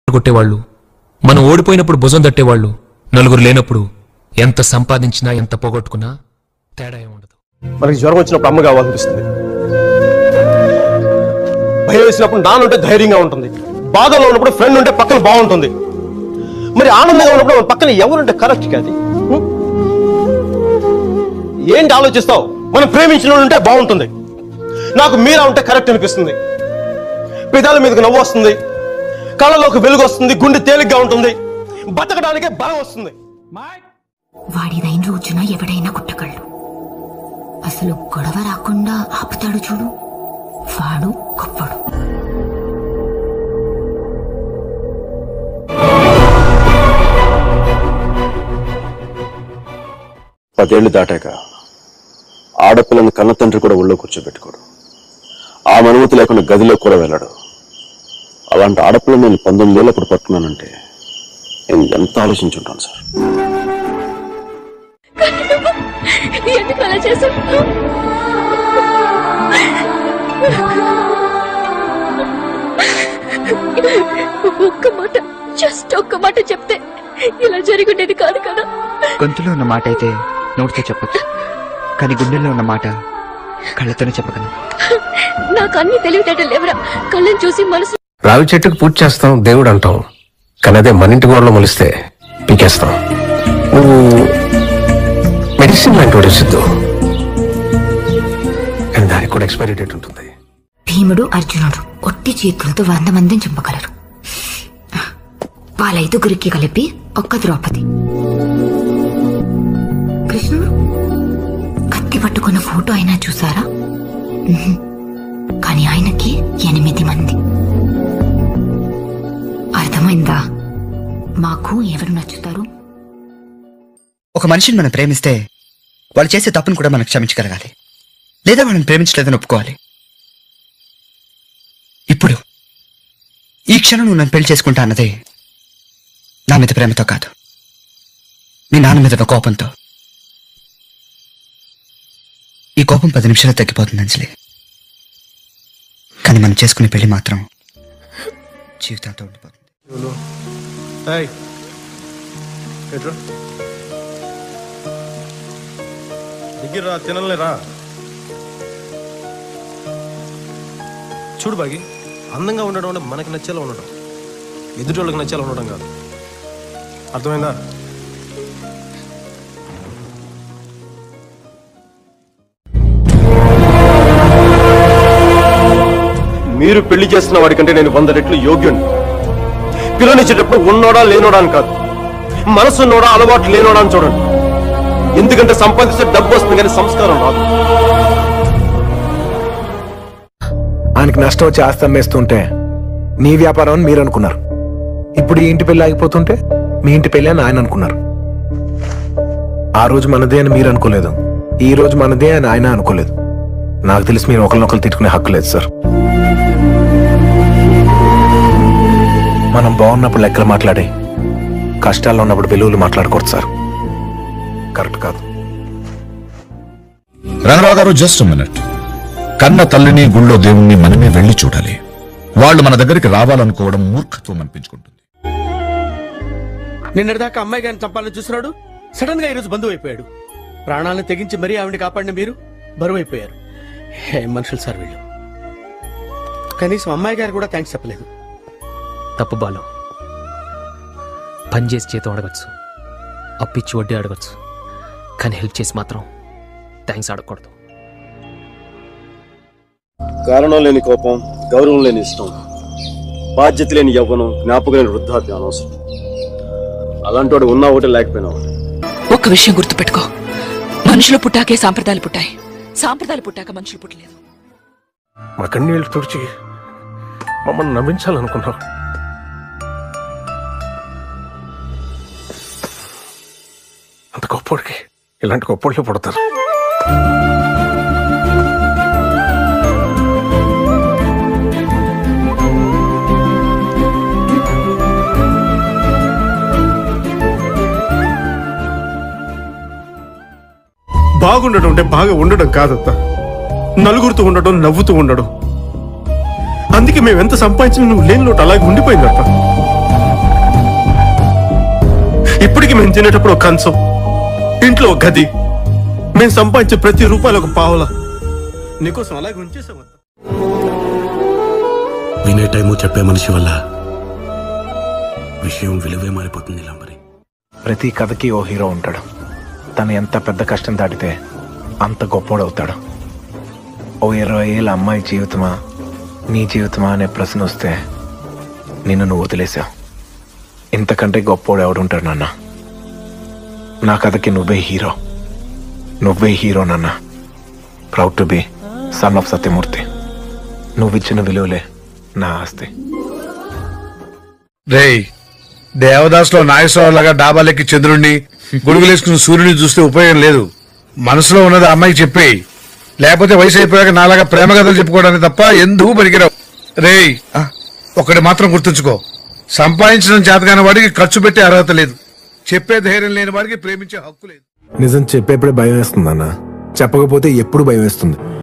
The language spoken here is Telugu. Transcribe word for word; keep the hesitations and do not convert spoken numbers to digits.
కొట్టేవాళ్ళు, మనం ఓడిపోయినప్పుడు భుజం తట్టేవాళ్ళు, నలుగురు లేనప్పుడు ఎంత సంపాదించినా ఎంత పోగొట్టుకున్నా తేడా ఏముండదు. మనకి జ్వరం వచ్చినప్పుడు అమ్మ కావాలనిపిస్తుంది, భయం వేసినప్పుడు నాన్నుంటే ధైర్యంగా ఉంటుంది, బాధలో ఉన్నప్పుడు ఫ్రెండ్ ఉంటే పక్కన బాగుంటుంది. మరి ఆనందంగా ఉన్నప్పుడు మన పక్కన ఎవరుంటే కరెక్ట్ కాదు. ఏంటి ఆలోచిస్తావు? మనం ప్రేమించిన ఉంటే బాగుంటుంది, నాకు మీరా ఉంటే కరెక్ట్ అనిపిస్తుంది. పెదాల మీదకి నవ్వు వస్తుంది, కళ్ళలోకి వెలుగు వస్తుంది, గుండె తేలిగ్గా ఉంటుంది, బతకడానికే బలం వస్తుంది. వాడిదైన రోజున ఎవడైనా కుట్టగలడు, అసలు గొడవ రాకుండా ఆపుతాడు చూడు, వాడు గొప్పడు. పదేళ్లు దాటాక ఆడపిల్లని కన్న తండ్రి కూడా ఒళ్ళో కూర్చోబెట్టుకోడు, ఆ అనుమతి లేకుండా గదిలో కూడా వెళ్ళడు. అలాంటి ఆడపిల్ల నేను పంతొమ్మిదేళ్ళు అప్పుడు పట్టుకున్నానంటే నేను ఎంత ఆలోచించుంటాను సార్. ఒక్క మాట, జస్ట్ ఒక్క మాట చెప్తే ఇలా జరుగుండేది కాదు కదా. గొంతులో ఉన్న మాట అయితే నోటితో చెప్పచ్చు, కానీ గుండెల్లో ఉన్న మాట కళ్ళతోనే చెప్పగలను. నాకు అన్ని తెలివితేటలు లేవరా, కళ్ళని చూసి మనసు. రావి చెట్టుకు పూజ చేస్తాం, దేవుడు అంటాం, కానీ అదే మన ఇంటి గోడలో మొలిస్తే పీకేస్తాం. నువ్వు మెడిసిన్ లాంటి సిద్ధు, కానీ దానికి కూడా ఎక్స్పైరీ డేట్ ఉంటుంది. భీముడు అర్జునుడు ఒట్టి చేతులతో వంద మందిని చంపగలరు, వాళ్ళ ఐదుగురికి కలిపి ఒక్క ద్రౌపది. కృష్ణుడు కత్తి పట్టుకున్న ఫోటో అయినా చూసారా? కానీ ఆయనకి ఎనిమిది మంది. అర్థమైందా? మాకు ఎవరు నచ్చుతారు? ఒక మనిషిని మనం ప్రేమిస్తే వాళ్ళు చేసే తప్పును కూడా మనం క్షమించగలగాలి, లేదా వాళ్ళని ప్రేమించలేదని ఒప్పుకోవాలి. ఇప్పుడు ఈ క్షణం నువ్వు నన్ను పెళ్లి చేసుకుంటా అన్నదే నా మీద ప్రేమతో కాదు, మీ నాన్న మీద కోపంతో. ఈ కోపం పది నిమిషాలు తగ్గిపోతుంది అంజలి, కానీ మనం చేసుకునే పెళ్లి మాత్రం జీవితంతో ఉండిపోతుంది. దగ్గర తినలేరా? చూడు బాగి, అందంగా ఉండడం అంటే మనకి నచ్చేలా ఉండడం, ఎదుటి వాళ్ళకి నచ్చేలా ఉండడం కాదు. అర్థమైందా? మీరు పెళ్లి చేస్తున్న వాడికంటే నేను వంద రెట్లు యోగ్యుణ్ణి. పిల్లనిచ్చేటప్పుడు ఉన్నోడా లేనోడా అని కాదు, మనసున్నోడా అలవాటు లేనోడా అని చూడండి. ఎందుకంటే సంపాదిస్తే డబ్బు వస్తుంది కానీ సంస్కారం రాదు. ఆయనకి నష్టం వచ్చి ఆస్తి అమ్మేస్తుంటే నీ వ్యాపారం అని మీరు అనుకున్నారు, ఇప్పుడు ఈ ఇంటి పెళ్లి ఆగిపోతుంటే మీ ఇంటి పెళ్లి అని ఆయన అనుకున్నారు. ఆ రోజు మనదే అని మీరు అనుకోలేదు, ఈ రోజు మనదే అని ఆయన అనుకోలేదు. నాకు తెలిసి మీరు ఒకరినొకరు తిట్టుకునే హక్కు లేదు సార్. మనం బాగున్నప్పుడు లెక్కలు మాట్లాడే, కష్టాల్లో ఉన్నప్పుడు విలువలు మాట్లాడకూడదు సార్, కరెక్ట్ కాదు. రంగరావు గారు, జస్ట్ మినిట్. కన్న తల్లిని గుళ్ళో దేవుణ్ణి మనమే వెళ్లి చూడాలి, వాళ్ళు మన దగ్గరికి రావాలనుకోవడం మూర్ఖత్వం అనిపించుకుంటుంది. నిన్నటిదాకా అమ్మాయి గారిని చంపాలని చూస్తున్నాడు, సడన్ గా ఈరోజు బంధువు అయిపోయాడు. ప్రాణాలను తెగించి మరీ ఆవిడ కాపాడిన మీరు బరువు అయిపోయారు. ఏం మనుషులు సార్ వీళ్ళు. కనీసం అమ్మాయి గారు కూడా థ్యాంక్స్ చెప్పలేదు. తప్పు బాలు, పని చేసి చేతం అడగచ్చు, అప్పిచ్చి వడ్డీ అడగచ్చు, కానీ హెల్ప్ చేసి మాత్రం థ్యాంక్స్ అడగకూడదు. కారణం లేని కోపం, గౌరవం లేని ఇష్టం, బాధ్యత లేని యవ్వనం, జ్ఞాపకం లేని వృద్ధాప్యం అనవసరం. అలాంటి వాడు ఉన్నా ఒకటి లేకపోయినా ఒకటి. ఒక్క విషయం గుర్తుపెట్టుకో, మనుషులు పుట్టాకే సాంప్రదాయాలు పుట్టాయి, సాంప్రదాయాలు పుట్టాక మనుషులు పుట్టలేదు. మా కన్నీళ్ళు తుడిచి మమ్మల్ని నవ్వించాలనుకున్నావు, అంత గొప్పోడికి ఇలాంటి గొప్పోళ్ళే పుడతారు. బాగుండడం అంటే బాగా ఉండడం కాదత్తా, నలుగురితో ఉండడం, నవ్వుతూ ఉండడం. అందుకే మేము ఎంత సంపాదించినా నువ్వు లేని లోటు అలాగే ఉండిపోయిందత్తా. మేము తినేటప్పుడు ఒక కంచం, ఇంట్లో ఒక గది, మేము సంపాదించే ప్రతి రూపాయలు ఒక పావుల నీకోసం అలాగే ఉంచేసాం. వినే టైము చెప్పే మనిషి వల్ల విషయం విలువే మారిపోతుంది లంబరి. ప్రతి కథకి ఓ హీరో ఉంటాడు. తను ఎంత పెద్ద కష్టం దాటితే అంత గొప్పోడవుతాడు. ఓ ఇరవై ఏళ్ళ అమ్మాయి జీవితమా నీ జీవితమా అనే ప్రశ్న వస్తే నిన్ను నువ్వు వదిలేసావు. ఇంతకంటే గొప్పోడు ఎవడుంటాడు నాన్న? నా కథకి నువ్వే హీరో, నువ్వే హీరో నాన్న. Proud to be son of Satyamurthy. నువ్విచ్చిన విలువలే నా ఆస్తి. రేయ్, దేవదాసులో నాగేశ్వరరావు లాగా డాబాలెక్కి చంద్రుణ్ణి గొడుగులేసుకుని సూర్యుని చూస్తే ఉపయోగం లేదు. మనసులో ఉన్నది అమ్మాయికి చెప్పేయి. లేకపోతే వయసు అయిపోయాక నాలాగా ప్రేమ కథలు చెప్పుకోవడానికి తప్ప ఎందుకు పనికిరావు. రేయ్, ఒకటి మాత్రం గుర్తుంచుకో, సంపాదించడం చేతగాని వాడికి ఖర్చు పెట్టే అర్హత లేదు. చెప్పే ధైర్యం లేని వాడికి ప్రేమించే హక్కు లేదు. నిజం చెప్పేప్పుడే భయం వేస్తుంది అన్న, చెప్పకపోతే ఎప్పుడు భయం వేస్తుంది.